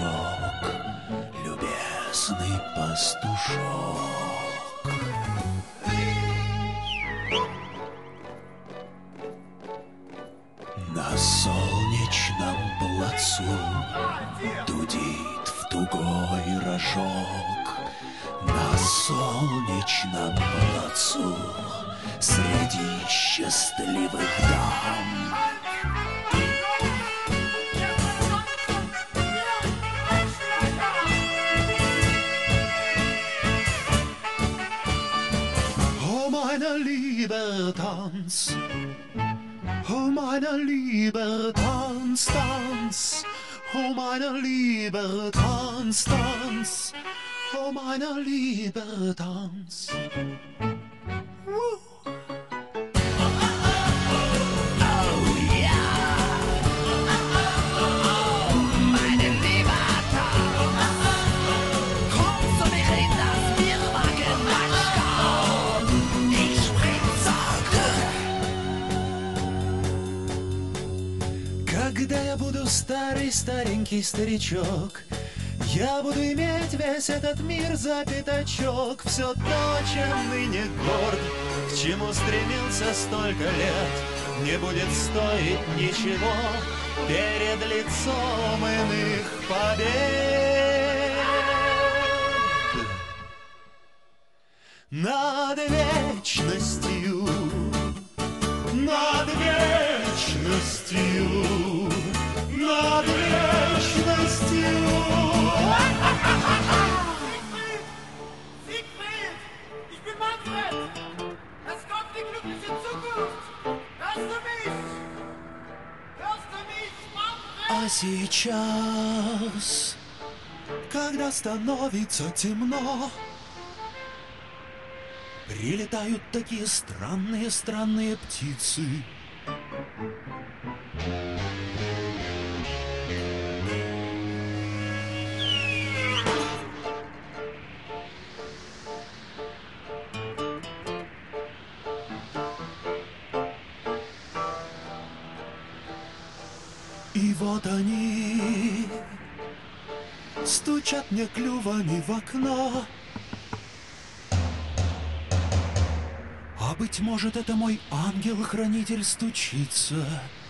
пастушок, любезный пастушок. На солнечном плацу дудит в тугой рожок. На солнечном плацу среди счастливых дам Oh, meine Liebe, tanz. Oh, meine Liebe, tanz, tanz. Oh, meine Liebe, tanz, tanz. Oh, meine Liebe, tanz. Когда я буду старый-старенький старичок, я буду иметь весь этот мир за пятачок. Все то, чем ныне горд, к чему стремился столько лет, не будет стоить ничего перед лицом иных побед. Над вечностью, над вечностью, над вечностью. Siegfried! Ich bin Manfred! Es kommt die glückliche Zukunft! Hörst du mich? Hörst du mich, Manfred? А сейчас, когда становится темно, прилетают такие странные птицы. И вот они стучат мне клювами в окно. А быть может, это мой ангел-хранитель стучится.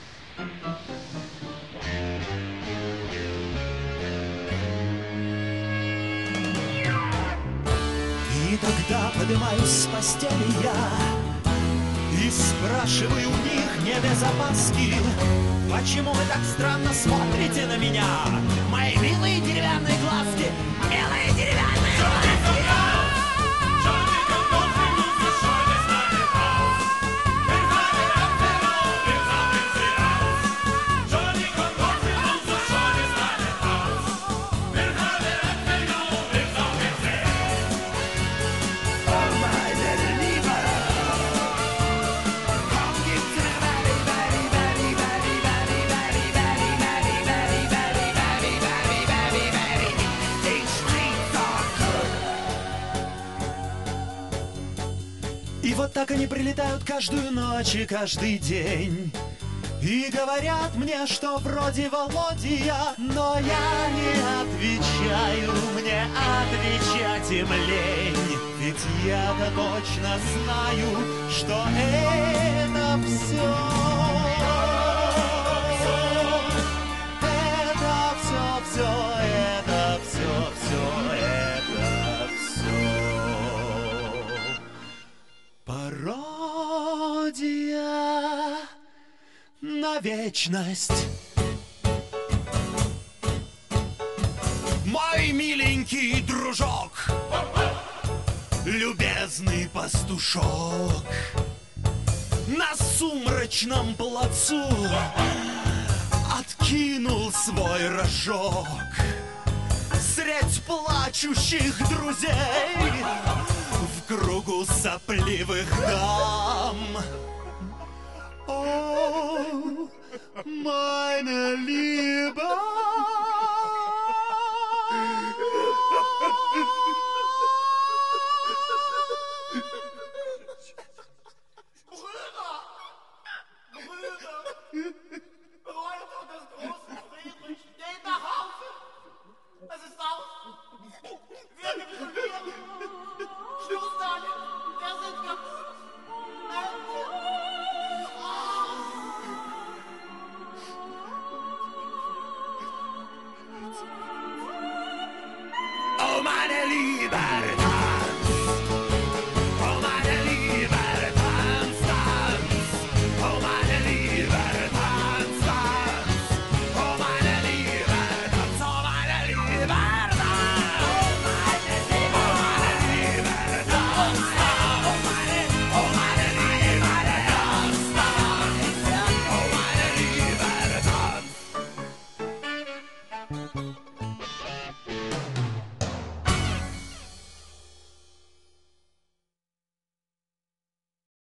И тогда поднимаюсь с постели я и спрашиваю у них не без опаски: почему вы так странно смотрите на меня? Мои милые деревянные глазки, милые деревянные глазки! И вот так они прилетают каждую ночь и каждый день и говорят мне, что вроде Володя, но я не отвечаю, мне отвечать им лень. Ведь я-то точно знаю, что это все, пародия на вечность. Мой миленький дружок, любезный пастушок, на сумрачном плацу откинул свой рожок. Средь плачущих друзей, в кругу сопливых дам. О, meine Liebe, Brüder, Brüder des großen Friedrich, geht nach Hause! meine Liebe.